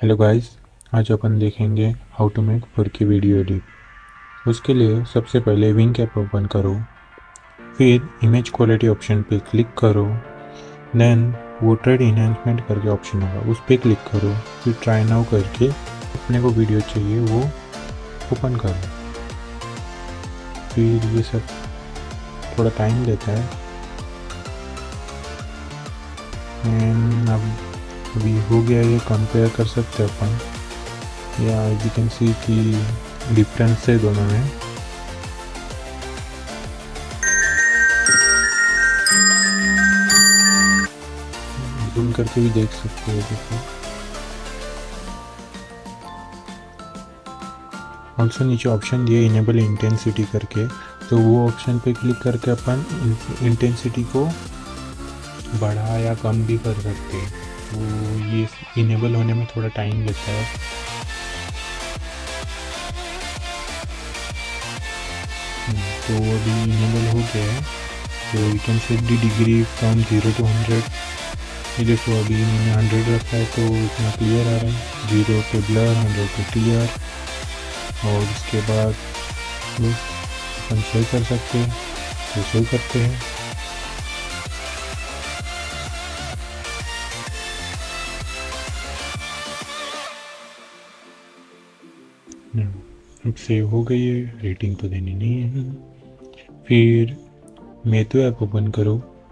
Hello guys, आज अपन देखेंगे how to make 4K video edit. उसके लिए सबसे पहले विंग ऐप ओपन करो, फिर इमेज क्वालिटी ऑप्शन पे क्लिक करो, देन वोटर इन्हांसमेंट करके ऑप्शन होगा उस पर क्लिक करो, फिर ट्राई नाउ करके अपने को वीडियो चाहिए वो ओपन करो। फिर ये सब थोड़ा टाइम लेता है एंड अभी हो गया। ये कंपेयर कर सकते हैं अपन, या यू कैन सी कि डिफरेंस है दोनों में। जूम करके भी देख सकते हो। देखो ऑल्सो नीचे ऑप्शन दिए इनेबल इंटेंसिटी करके, तो वो ऑप्शन पे क्लिक करके अपन इंटेंसिटी को बढ़ा या कम भी कर सकते हैं। तो ये इनेबल होने में थोड़ा टाइम लेता है। तो अभी इनेबल हो गया है। तो you can set the degree from 0 to 100। ये देखो अभी मैंने 100 रखा है तो इतना क्लियर आ रहा है। 0 पे ब्लर, 100 पे क्लियर। और इसके बाद अपन सेव कर सकते हैं, तो सेव करते हैं। अब सेव हो गई है, रेटिंग तो देनी नहीं है। फिर मेथो ऐप ओपन करो,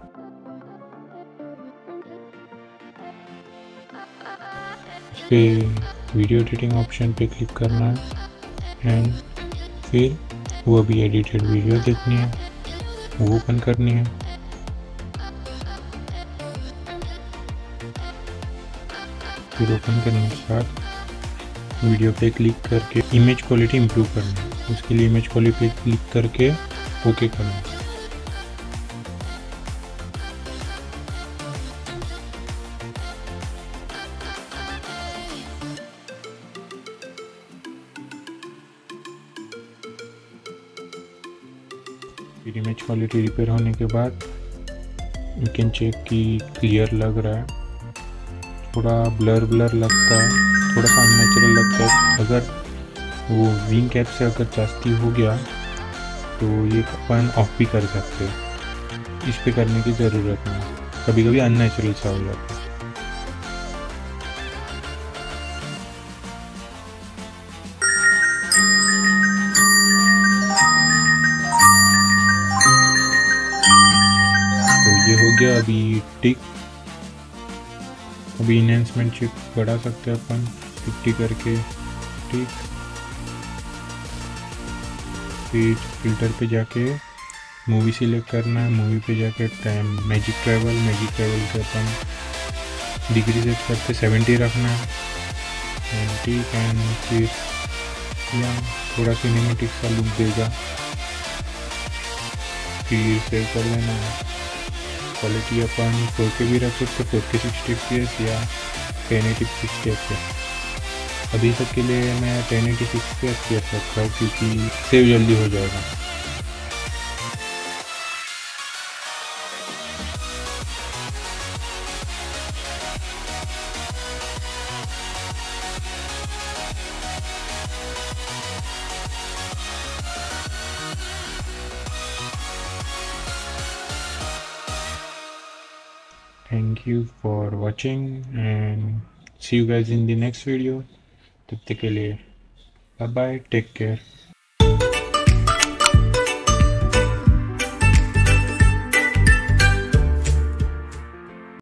इस पे वीडियो एडिटिंग ऑप्शन पे क्लिक करना है एंड फिर वो अभी एडिटेड वीडियो देखनी है, वो ओपन करनी है। फिर ओपन करने के बाद वीडियो पे क्लिक करके इमेज क्वालिटी इम्प्रूव करना है। उसके लिए इमेज क्वालिटी पे क्लिक करके ओके करना है। फिर इमेज क्वालिटी रिपेयर होने के बाद यू कैन चेक कि क्लियर लग रहा है। थोड़ा ब्लर लगता है, थोड़ा सा अननेचुरल लगता है। अगर वो विंग कैप से अगर जास्ती हो गया तो ये अपन ऑफ भी कर सकते हैं। इस पे करने की ज़रूरत नहीं, कभी कभी अननेचुरल सा हो जाता है। तो ये हो गया अभी टिक। अभी इन्हेंसमेंट चेक बढ़ा सकते हैं अपन 50 करके, ठीक। फिर फिल्टर पे जाके मूवी सिलेक्ट करना है। मूवी पे जाके टाइम मैजिक ट्रैवल के अपन डिग्री सेट करके 70 रखना है, ठीक। एंड फिर यहाँ थोड़ा सिनेमेटिक सा लुक देगा। फिर सेव कर लेना है। क्वालिटी अपन 4K भी रख सकते, 4K 60 FPS या 1080 60 FPS। अभी तक के लिए मैं 1080 60 FPS रख रहा हूँ क्योंकि सेव जल्दी हो जाएगा। Thank you for watching and see you guys in the next video. तब तक के लिए बाय बाय, टेक केयर।